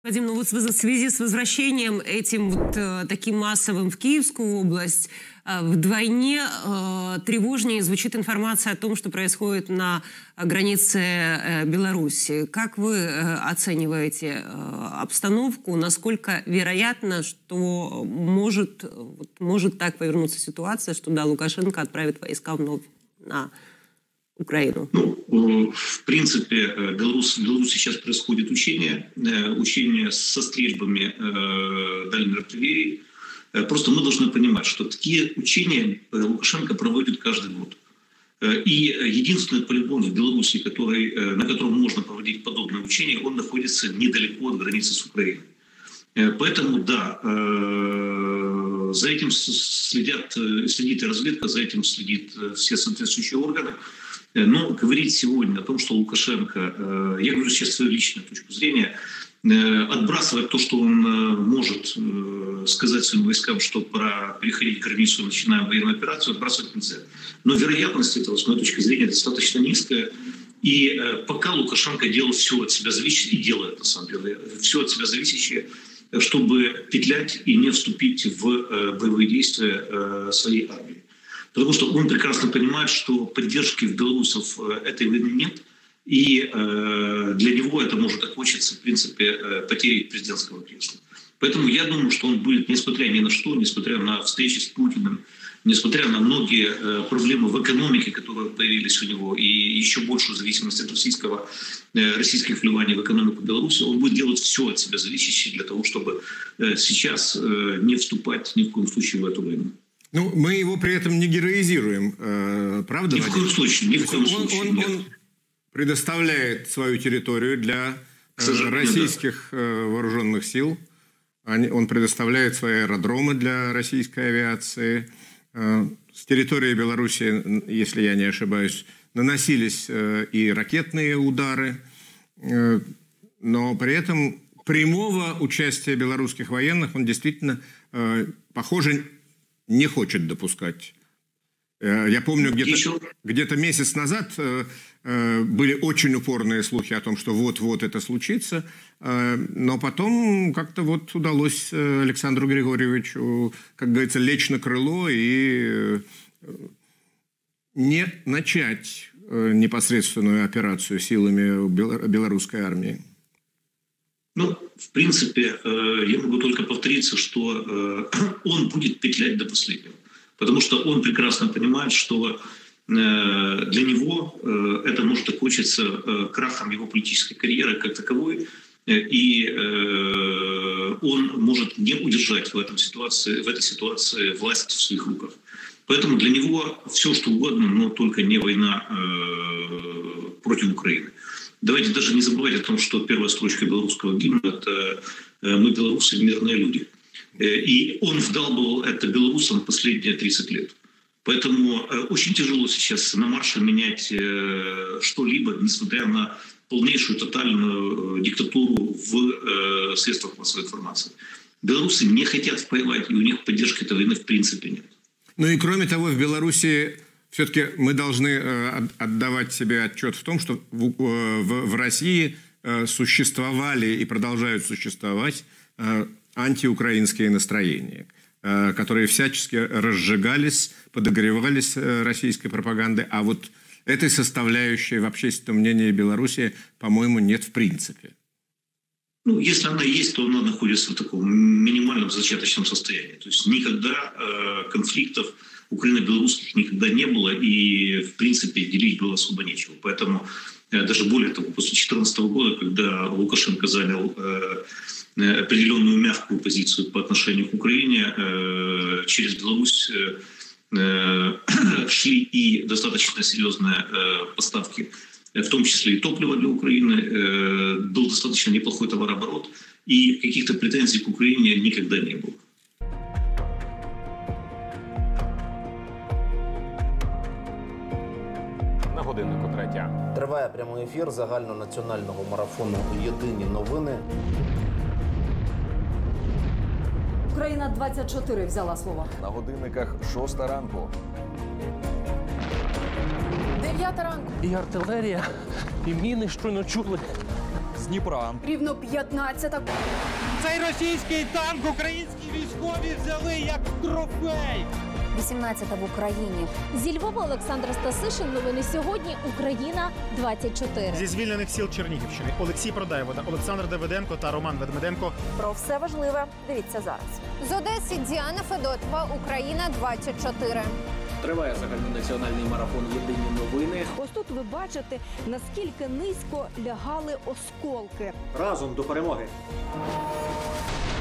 Вадим, ну вот в связи с возвращением этим таким массовым в Киевскую область, вдвойне тревожнее звучит информация о том, что происходит на границе Беларуси. Как вы оцениваете обстановку? Насколько вероятно, что может так повернуться ситуация, что да, Лукашенко отправит войска вновь на Украину? Ну, в принципе, в Беларуси сейчас происходит учение со стрельбами дальней артиллерии. Просто мы должны понимать, что такие учения Лукашенко проводит каждый год. И единственный полигон в Беларуси, на котором можно проводить подобные учения, он находится недалеко от границы с Украиной. Поэтому, да, за этим следит и разведка, за этим следят все соответствующие органы. Но говорить сегодня о том, что Лукашенко, я говорю сейчас свою личную точку зрения, отбрасывать то, что он может сказать своим войскам, что пора переходить границу и начинаем военную операцию, отбрасывать нельзя. Но вероятность этого, с моей точки зрения, достаточно низкая. И пока Лукашенко делал все от себя зависящее, и делает на самом деле, все от себя зависящее, чтобы петлять и не вступить в боевые действия своей армии. Потому что он прекрасно понимает, что поддержки в белорусов этой войны нет, и для него это может окончиться, в принципе, потерей президентского кресла. Поэтому я думаю, что он будет, несмотря ни на что, несмотря на встречи с Путиным, несмотря на многие проблемы в экономике, которые появились у него, и еще большую зависимость от российских вливаний в экономику Беларуси, он будет делать все от себя зависящее для того, чтобы сейчас не вступать ни в коем случае в эту войну. Ну, мы его при этом не героизируем, правда? Ни в коем случае, ни в коем случае. Он предоставляет свою территорию для российских вооруженных сил. Он предоставляет свои аэродромы для российской авиации. С территории Беларуси, если я не ошибаюсь, наносились и ракетные удары. Но при этом прямого участия белорусских военных он действительно, похоже, не хочет допускать. Я помню, где-то месяц назад были очень упорные слухи о том, что вот-вот это случится, но потом как-то вот удалось Александру Григорьевичу, как говорится, лечь на крыло и не начать непосредственную операцию силами белорусской армии. Ну, в принципе, я могу только повториться, что он будет петлять до последнего. Потому что он прекрасно понимает, что для него это может окончиться крахом его политической карьеры как таковой. И он может не удержать в этой ситуации власть в своих руках. Поэтому для него все, что угодно, но только не война против Украины. Давайте даже не забывать о том, что первая строчка белорусского гимна – это «Мы, белорусы, мирные люди». И он вдалбывал это белорусам последние 30 лет. Поэтому очень тяжело сейчас на марше менять что-либо, несмотря на полнейшую тотальную диктатуру в средствах массовой информации. Белорусы не хотят воевать, и у них поддержки этой войны в принципе нет. Ну и кроме того, в Беларуси все-таки мы должны отдавать себе отчет в том, что в России существовали и продолжают существовать антиукраинские настроения, которые всячески разжигались, подогревались российской пропагандой. А вот этой составляющей в общественном мнении Беларуси, по-моему, нет в принципе. Ну, если она есть, то она находится в таком минимальном зачаточном состоянии. То есть никогда конфликтов украино-белорусских никогда не было, и, в принципе, делить было особо нечего. Поэтому, даже более того, после 2014 года, когда Лукашенко занял определенную мягкую позицию по отношению к Украине, через Беларусь шли и достаточно серьезные поставки, в том числе и топлива для Украины, был достаточно неплохой товарооборот, и каких-то претензий к Украине никогда не было. На годиннику 3. Триває прямий ефір загальнонаціонального марафону «Єдині новини». Україна-24 взяла слово. На годинниках 6 ранку. 9 ранку. І артилерія, і міни щойно чули. з Дніпра. Рівно 15-та. Цей російський танк українські військові взяли як трофей. 18-та в Україні. Зі Львова Олександр Стасишин. Новини сьогодні. Україна 24. Зі звільнених сіл Чернігівщини Олексій Продайвода, Олександр Давиденко та Роман Ведмеденко. Про все важливе дивіться зараз. З Одеси Діана Федотова. Україна 24. Триває загальнонаціональний марафон «Єдині новини». Ось тут ви бачите, наскільки низько лягали осколки. Разом до перемоги.